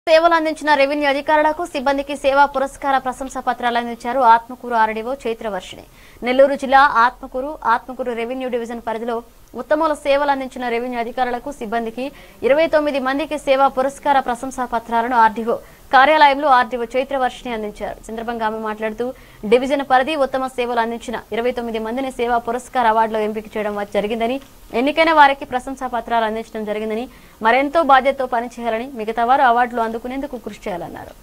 సేవలు అందించిన రెవెన్యూ అధికారులకు సిబ్బందికి సేవా పురస్కార ప్రశంసా పత్రాలు అందించారు ఆత్మకూరు ఆర్డీఓ చైత్రవర్షిణి. నెల్లూరు జిల్లా ఆత్మకూరు రెవెన్యూ డివిజన్ పరిధిలో ఉత్తమ సేవలు అందించిన రెవెన్యూ అధికారులకు సిబ్బందికి 29 మందికి సేవా పురస్కార ప్రశంసా పత్రాలను ఆర్డీఓ కార్యాలయంలో ఆర్డీఓ చైత్రవర్షిణి అందించారు. సందర్భంగా ఆమె మాట్లాడుతూ డివిజన్ పరిధి ఉత్తమ సేవలు అందించిన 29 మందిని సేవా పురస్కార అవార్డులో ఎంపిక చేయడం జరిగిందని, ఎన్నికైన వారికి ప్రశంసా పత్రాలు అందించడం జరిగిందని, మరెంతో బాధ్యతతో పనిచేయాలని, మిగతా వారు అవార్డులు అందుకునేందుకు కృషి చేయాలన్నారు.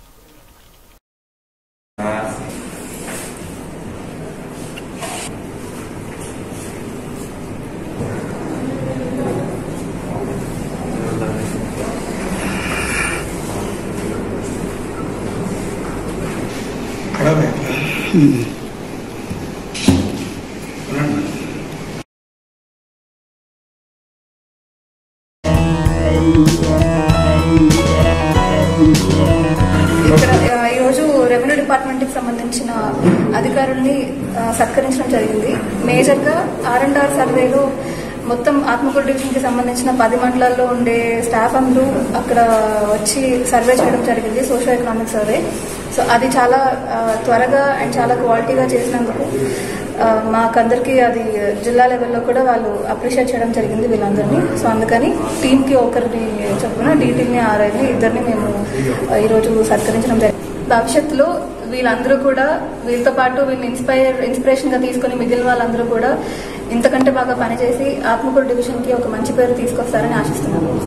ఈరోజు రెవెన్యూ డిపార్ట్మెంట్ కి సంబంధించిన అధికారుల్ని సత్కరించడం జరిగింది. మేజర్ గా R&R సర్వేలో మొత్తం ఆత్మకూరు డివిజన్ కి సంబంధించిన 10 మండలాల్లో ఉండే స్టాఫ్ అందరూ అక్కడ వచ్చి సర్వే చేయడం జరిగింది, సోషల్ ఎకనామిక్ సర్వే. సో అది చాలా త్వరగా అండ్ చాలా క్వాలిటీగా చేసినందుకు మాకందరికి అది జిల్లా లెవెల్లో కూడా వాళ్ళు అప్రిషియేట్ చేయడం జరిగింది వీళ్ళందరినీ. సో అందుకని టీంకి ఒకరిని చొప్పున డీటీని ఆర్ఐని ఇద్దరిని మేము ఈరోజు సత్కరించడం జరిగింది. భవిష్యత్తులో వీళ్ళందరూ కూడా వీళ్ళతో పాటు వీళ్ళని ఇన్స్పిరేషన్ గా తీసుకుని మిగిలిన వాళ్ళందరూ కూడా ఇంతకంటే బాగా పనిచేసి ఆత్మకూరు డివిజన్ కి ఒక మంచి పేరు తీసుకొస్తారని ఆశిస్తున్నాను.